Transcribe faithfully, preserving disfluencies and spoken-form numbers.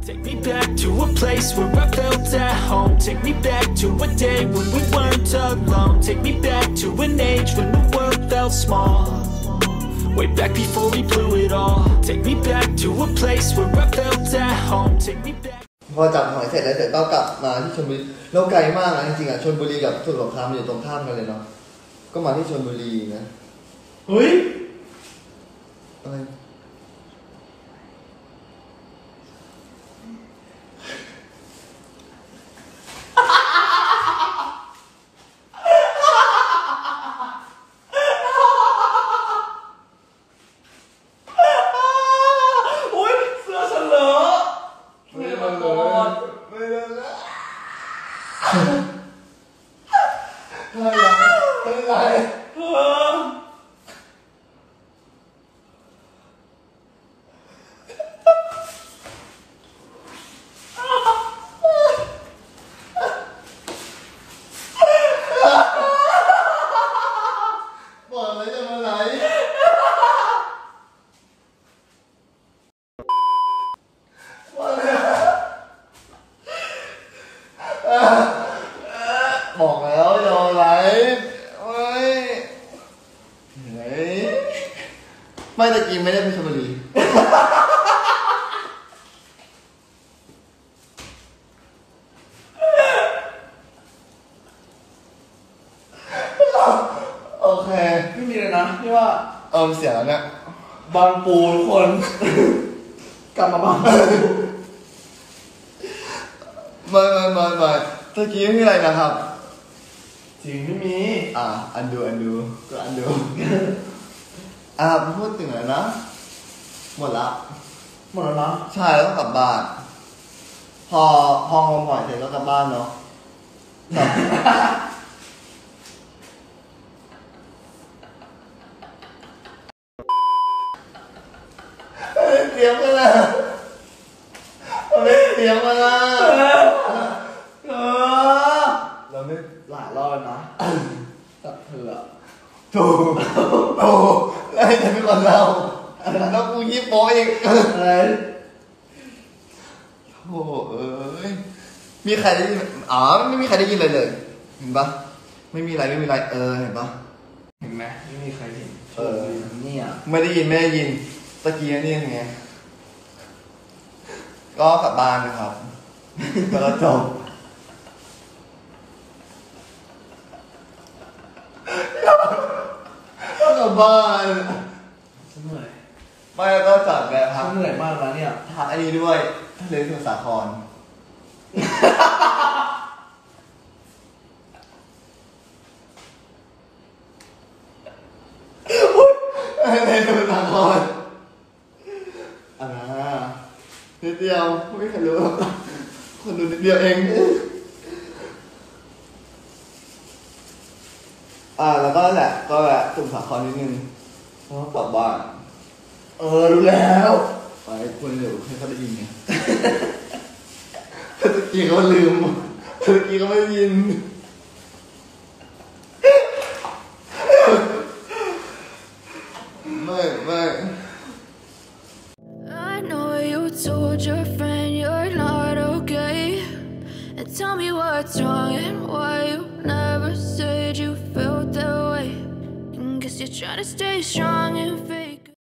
Take me back to a place where I felt at home. Take me back to a day when we weren't alone. Take me back to an age when the world felt small. Way back before we blew it all. Take me back to a place where I felt at home. Take me back. พอจับหอยเสร็จแล้วเสร็จก็กลับมาที่ชลบุรีเราไกลมากนะจริงๆอ่ะชลบุรีกับสมุทรสงครามอยู่ตรงข้ามกันเลยเนาะก็มาที่ชลบุรีนะเฮ้ยอะไรบอกแล้วโยไรไม่ไม่ตะกี้ไม่ได้ไปชลบุรีโอเคไม่มีเลยนะที่ว่าเออเสียแล้วเนี่ยบางปูทุกคนกลับมาบ้างไม่ไม่ไม่ไม่ตะกี้ไม่มีอะไรนะครับจริงไม่มีอ่าอันดูอันดูก็อันดูอ่าพูดถึงอะไรนะหมดละหมดแล้วนะใช่แล้วก็กลับบ้านพอพองมหอยเสร็จก็กลับบ้านเนาะเตรียมกันแล้วไม่เตรียมกันแล้วเราไม่หลายรอบนะกับเธอถูกถูกแล้วให้ฉันเป็นคนเล่าแล้วกูยิบโป๊เองอะไรโอ้เอ้ยมีใครได้ยินอ๋อไม่มีใครได้ยินเลยเลยเห็นปะไม่มีอะไรไม่มีอะไรเออเห็นปะเห็นไหมไม่มีใครเห็นเออเนี่ยไม่ได้ยินไม่ได้ยินตะกี้นี่ยังไงก็กลับบ้านนะครับแล้วก็จบก็กลับบ้านเหนื่อยไม่แล้วก็จัดแบบพักเหนื่อยมากแล้วเนี่ยพักอันนี้ด้วยทะเลสมุทรสาครทะเลสมุทรสาครอ่านิดเดียวไม่เคยรู้คนดูนิดเดียวเองอ่าแล้วก็แหละก็แหละสมุทรสาครนิดนึงเพราะกลับบ้านเออรู้แล้วไปคุณเดี๋ยวให้เขาได้ยินไงเมื่อกี้เขาลืมเมื่อกี้เขาไม่ได้ยินไม่ไม่ I know you told your friend you're not okay and tell me what's wrong and why you never said you felt that way and guess you're trying to stay strong and